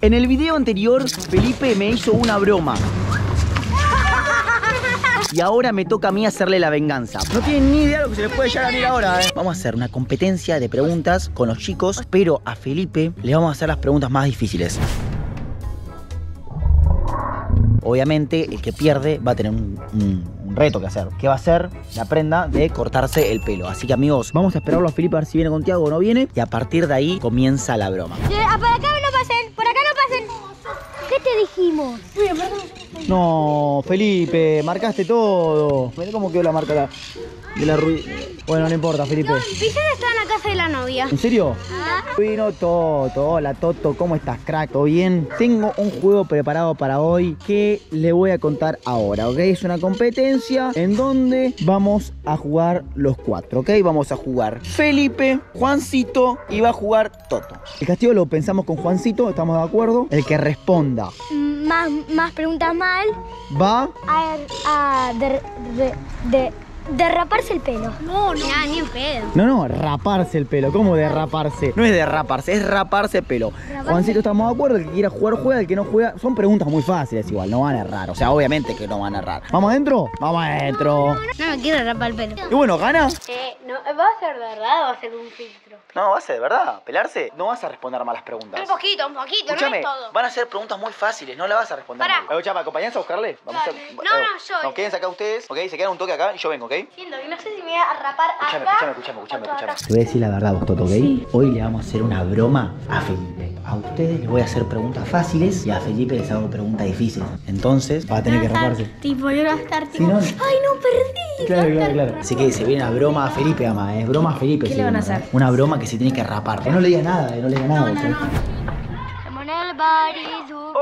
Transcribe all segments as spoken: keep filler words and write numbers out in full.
En el video anterior, Felipe me hizo una broma. Y ahora me toca a mí hacerle la venganza. No tienen ni idea de lo que se les puede llegar a venir ahora, ¿eh? Vamos a hacer una competencia de preguntas con los chicos, pero a Felipe le vamos a hacer las preguntas más difíciles. Obviamente, el que pierde va a tener un, un, un reto que hacer. ¿Qué va a hacer? La prenda de cortarse el pelo. Así que, amigos, vamos a esperarlo a Felipe a ver si viene con Tiago o no viene. Y a partir de ahí comienza la broma. Por acá no pasen, por acá no pasen. ¿Qué te dijimos? No, Felipe, marcaste todo. Mirá cómo quedó la marca de la ruina. Bueno, no importa, Felipe. No, Vicente está en la casa de la novia. ¿En serio? Ah. Vino Toto. Hola, Toto, ¿cómo estás, crack? ¿Todo bien? Tengo un juego preparado para hoy que le voy a contar ahora, ¿ok? Es una competencia en donde vamos a jugar los cuatro, ¿ok? Vamos a jugar Felipe, Juancito y va a jugar Toto. El castigo lo pensamos con Juancito, ¿estamos de acuerdo? El que responda Más, más preguntas mal. va A, a de, de, de, derraparse el pelo. No, no. Nah, ni en pedo. No, no, raparse el pelo. ¿Cómo derraparse? No es derraparse, es raparse el pelo. Raparse. Juancito, ¿estamos de acuerdo? El que quiera jugar, juega. El que no juega... Son preguntas muy fáciles igual, no van a errar. O sea, obviamente que no van a errar. ¿Vamos adentro? Vamos adentro. No me quiero rapar el pelo. Y bueno, ¿gana? Eh, no, ¿va a ser verdad o va a ser un filtro? No, va a ser de verdad. ¿Pelarse? No vas a responder malas preguntas. Un poquito, un poquito, Escúchame, no es todo. van a ser preguntas muy fáciles, no le vas a responder Pará. mal. Escuchame, ¿me acompañás a buscarle? Vamos Dale. a... No, no, yo. No, quédense acá ustedes, ¿ok? Se quedan un toque acá y yo vengo, ¿ok? Siento que no sé si me voy a rapar Escuchame, acá. escuchame, escuchame, escuchame, escuchame. Te voy a decir la verdad, vos, Toto, ¿ok? Sí. Hoy le vamos a hacer una broma a Felipe. A ustedes les voy a hacer preguntas fáciles y a Felipe les hago preguntas difíciles. Entonces, va a tener que raparse. Tipo, yo voy a estar tipo... Si no- ¡Ay, no, perdí! Claro, claro, claro. Así que se viene la broma a Felipe, ama, ¿eh? Broma a Felipe. ¿Qué se le van a viene, hacer? ¿eh? Una broma que se tiene que rapar. Que no le digas nada, eh, no le digas nada. No, ¿sí? no, no. En el barisú.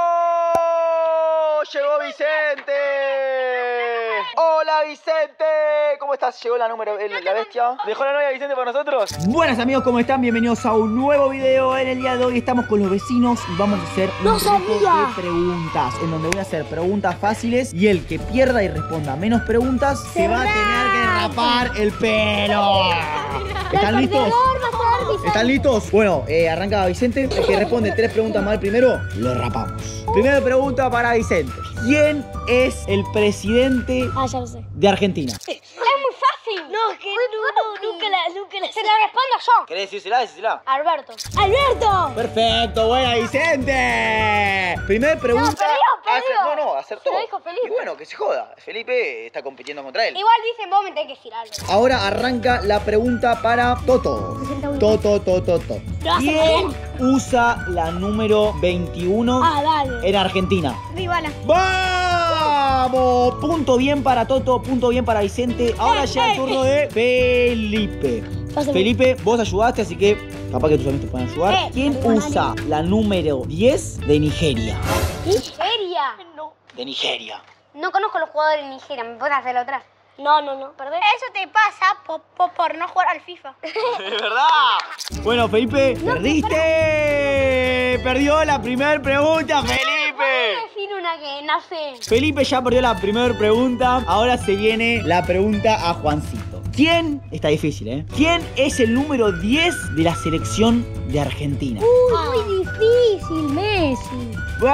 ¡Oh! ¡Llegó Vicente! ¡Hola, Vicente! ¿Cómo estás? ¿Llegó la número, el- la bestia? ¿Dejó la novia Vicente para nosotros? Buenas, amigos, ¿cómo están? Bienvenidos a un nuevo video. En el día de hoy estamos con los vecinos y vamos a hacer un ¡No reto sabía! de preguntas, en donde voy a hacer preguntas fáciles y el que pierda y responda menos preguntas se va a tener que rapar el pelo. ¿Están listos? ¿Están listos? Bueno, eh, arranca Vicente. El que responde tres preguntas mal primero, lo rapamos. Primera pregunta para Vicente. ¿Quién es el presidente Ah, ya lo sé. de Argentina? Es muy fácil. No, que no, no, nunca la, nunca la... Se la respondo yo. ¿Querés decírsela? Decírsela. Alberto. ¡Alberto! Perfecto, buena Vicente. Primer pregunta. No, perdió, perdió. Acer- no, no, acertó. Se lo dijo Felipe. Y bueno, que se joda. Felipe está compitiendo contra él. Igual dicen, vos me tenés que decir algo. Ahora arranca la pregunta para Toto. Toto, Toto, Toto. Lo hace ¿Quién bien. usa la número veintiuno Ah, dale. en Argentina? Ribala. ¡Vamos! Punto bien para Toto, punto bien para Vicente. Ahora llega el turno de Felipe. Pásame. Felipe, vos ayudaste, así que capaz que tus amigos te pueden ayudar. Eh, ¿Quién perdóname. usa la número diez de Nigeria? ¿Nigeria? No. De Nigeria. No conozco los jugadores de Nigeria, ¿me puedes hacer otra? No, no, no, perdón. Eso te pasa por, por, por no jugar al FIFA. ¡Es verdad! Bueno, Felipe, perdiste. Perdió la primera pregunta, Felipe. decir una que no sé. Felipe ya perdió la primera pregunta. Ahora se viene la pregunta a Juancito. ¿Quién? Está difícil, ¿eh? ¿Quién es el número diez de la selección de Argentina? Uy, muy difícil, Messi.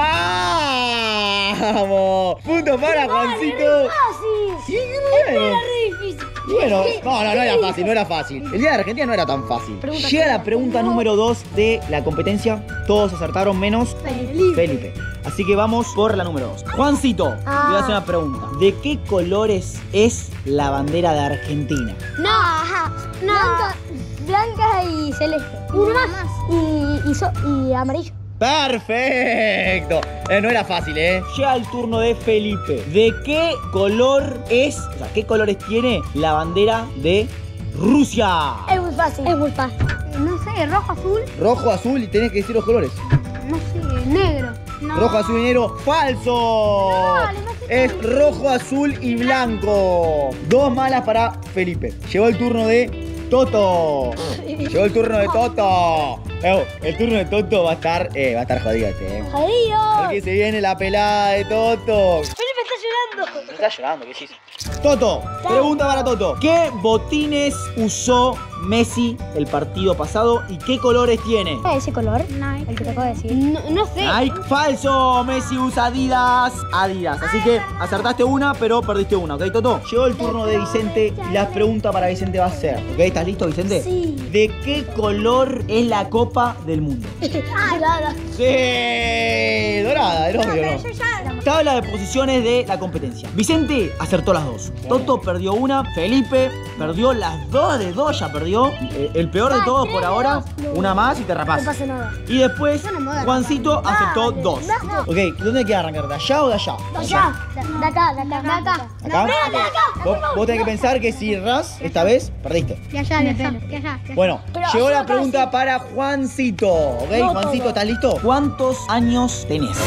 ¡Vamos! Punto para Juancito. Fácil. Sí, bueno. Era re difícil. Bueno, no, no, no era fácil, no era fácil. El día de Argentina no era tan fácil. Pregunta Llega la clara. pregunta número dos de la competencia. Todos acertaron menos Felipe. Felipe. Así que vamos por la número dos. Juancito, te Ah. voy a hacer una pregunta. ¿De qué colores es la bandera de Argentina? No, ajá. No. Blanca, blanca y celeste. Uno más. Y, y, so- y amarillo. ¡Perfecto! Eh, no era fácil, ¿eh? Llega el turno de Felipe. ¿De qué color es, o sea, qué colores tiene la bandera de Rusia? Es muy fácil. Es muy fácil. No sé, rojo, azul. Rojo, azul y tenés que decir los colores. No sé, negro. No. Rojo, azul y negro. ¡Falso! Dale, no sé. Es rojo, azul y blanco. Dos malas para Felipe. Llegó el turno de Toto. Llegó el turno de Toto. Eh, el turno de Toto va a estar, eh, va a estar jodido este, eh. Jodido. Porque se viene la pelada de Toto. Felipe está llorando. No está llorando, ¿qué hiciste? Toto, pregunta para Toto. ¿Qué botines usó Messi el partido pasado y qué colores tiene? ¿Ese color? Nike. El que te acabo de decir. No, no sé. Nike, falso. Messi usa Adidas. Adidas. Así que acertaste una, pero perdiste una, ¿ok, Toto? Llegó el turno de Vicente y la pregunta para Vicente va a ser, ¿ok? ¿Estás listo, Vicente? Sí. ¿De qué color es la Copa del Mundo? Dorada. Sí, dorada, el obvio, ¿no? Tabla de posiciones de la competencia. Vicente acertó las dos. Toto perdió una. Felipe perdió las dos de dos, ya perdió. Eh, El peor de todos por ahora. Una más y te rapás. No pasa nada. Y después, Juancito aceptó dos. Dale. Ok, ¿dónde hay que arrancar? ¿De allá o de allá? De allá. De acá, de acá. De acá. ¿Acá? Vos, vos tenés que pensar que si errás, esta vez, perdiste. De allá, de allá, de allá. Bueno, Pero llegó yo la acá pregunta sí. para Juancito. ¿Ok? No Juancito, todo. ¿estás listo? ¿Cuántos años tenés?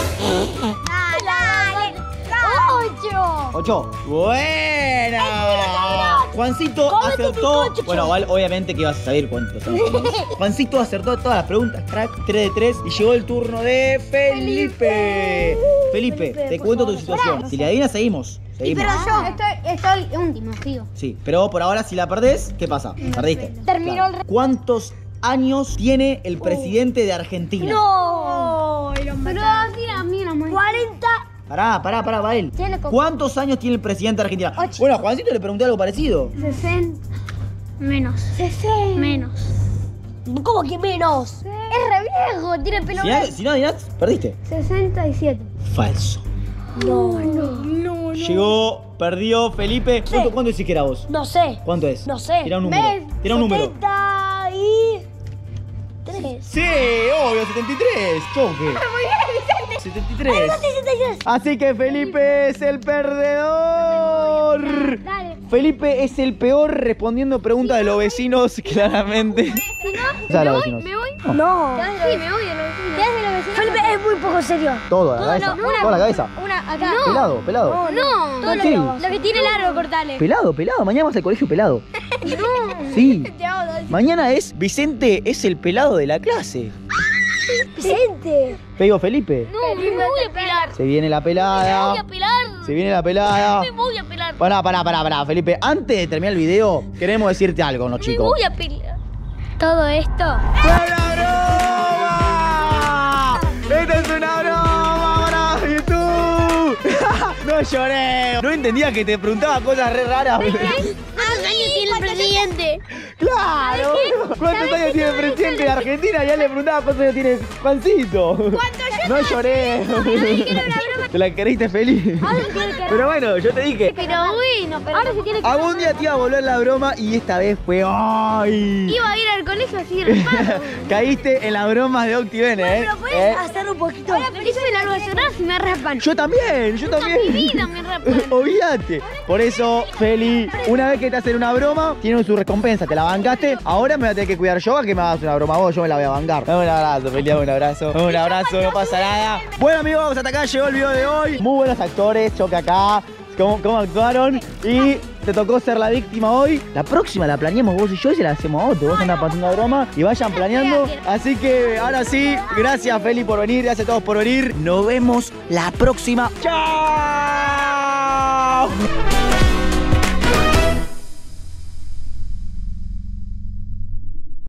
¡Ocho! Ocho. Buena. Juancito Cómete tu acertó. coche. Bueno, igual, obviamente que ibas a saber cuántos años tenés. Juancito acertó todas las preguntas, crack. tres de tres. Y llegó el turno de Felipe. Felipe, Felipe, te por cuento tu favor. situación. Si la adivinas, seguimos. Seguimos. Pero yo estoy, estoy último, tío. Sí, pero por ahora si la perdés, ¿qué pasa? Perdiste. Terminó el re- ¿Cuántos años tiene el presidente de Argentina? ¡No! Pero mira, mira, mira. cuarenta. Pará, pará, pará, va él. Tiene como- ¿Cuántos años tiene el presidente de Argentina? Ocho. Bueno, a Juancito le pregunté algo parecido. sesenta. Menos. sesenta. Menos. ¿Cómo que menos? Es re viejo, tiene pelo Si no, verde. si no adivinás, perdiste. sesenta y siete. Falso. No, no, no. Llegó, perdió Felipe. ¿Cuánto, cuánto decís que era vos? No sé. ¿Cuánto es? No sé. Tira un número. Mes, Tira un número. setenta y tres. Sí, obvio, setenta y tres. Choque. setenta y tres. Así que Felipe es el perdedor. Dale. Felipe es el peor respondiendo preguntas de los vecinos, claramente. ¿Sabes los vecinos? ¿Me voy? No. Sí, me voy de los vecinos. ¿Qué hace los vecinos? Felipe es muy poco serio. Todo, la cabeza. no, una- Toda la cabeza. Una acá. Pelado, pelado. No, No, todo Sí. lo, lo que tiene largo, cortale. Pelado, pelado. Mañana vas al colegio pelado. No. Sí. Te hago dos. Mañana es Vicente es el pelado de la clase. Vicente. Te digo, Felipe. No, me voy a pelar. Se viene la pelada. Me voy a pelar. Se viene la pelada. Me voy a pelar. Pará, pará, pará, pará, Felipe. Antes de terminar el video, queremos decirte algo, ¿no, Me chicos? voy a pelar. Todo esto. ¡Una broma! ¡Esta es una broma para YouTube! No lloré. No entendía que te preguntaba cosas re raras. ¿Cuántos años tiene el presidente? ¡Claro! ¿Cuántos años tiene el presidente de Argentina? Ya le preguntaba cuántos años tiene Juancito. No lloré. ¿Te la queriste feliz? Pero bueno, yo te dije. Pero bueno, pero ahora se tiene que... Algún día te iba a volver la broma y esta vez fue ¡ay! Iba a ir al colegio así raspado. Caíste en las bromas de Octivene, ¿eh? ¿Eh? Hacer un poquito. Ahora feliz me largo de llorar si me raspan. Yo también, yo Toda también. mi vida me raspan. Olvídate. Por eso, Feli, una vez que te hacen una broma, tienen su recompensa, te la bancaste. Ahora me voy a tener que cuidar yo a que me hagas una broma vos, yo me la voy a bancar. Dame un abrazo, Feli, dame un abrazo. Dame un abrazo, no pasa nada. Bueno, amigos, hasta acá llegó el video de hoy. Muy buenos actores, Choque acá. Cómo, cómo actuaron y te tocó ser la víctima hoy. La próxima la planeamos vos y yo y se la hacemos a otro. Vos andás pasando broma y vayan planeando. Así que ahora sí, gracias Feli por venir, gracias a todos por venir. Nos vemos la próxima. ¡Chao!